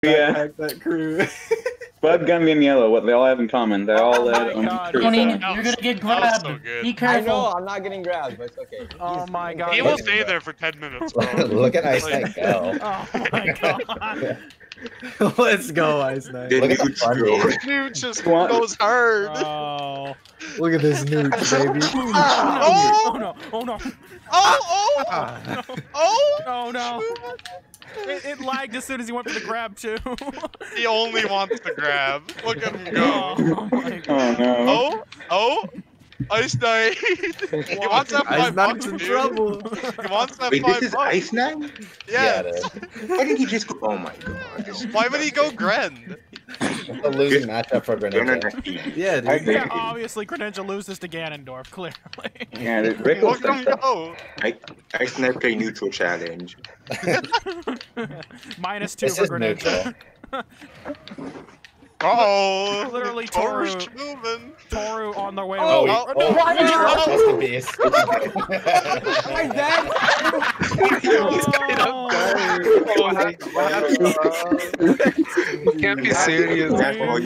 backpack that crew. Bud, Gummy, and Yellow, what they all have in common, they're all led on God. crew. Tony, That you're was- gonna get that was grabbed. so good. Be I careful. know, I'm not getting grabbed, but it's okay. Oh my god. He will stay there for 10 minutes, bro. Look at IceKnight go. Oh my god. Let's go, IceKnight. Look at the front here. Dude just What? goes hard. Oh. Look at this nuke, baby. Oh no. Oh no. Oh! Oh! Oh no. It lagged as soon as he went for the grab too. He only wants to grab. Look at him go. Oh my god. Oh no. Oh! Oh! IceKnight! He wants that $5 IceKnight's in dude. trouble. He wants that Wait, $5. this is IceKnight? Yeah. dude. Why did he just go? Oh my god. Why would he go Gren? It's a losing matchup for You're Greninja. not actually. Yeah, I dude. think- Yeah, obviously Greninja loses to Ganondorf, clearly. Yeah, Rick will Look at him step up. go. IceKnight play neutral challenge. -2 This for is Greninja. Uh-oh. Literally Toru's Tohru. moving. Tohru on their way to Oh, Oh, oh, no. that's the beast. My dad! Oh. Oh, You can't be serious. That's all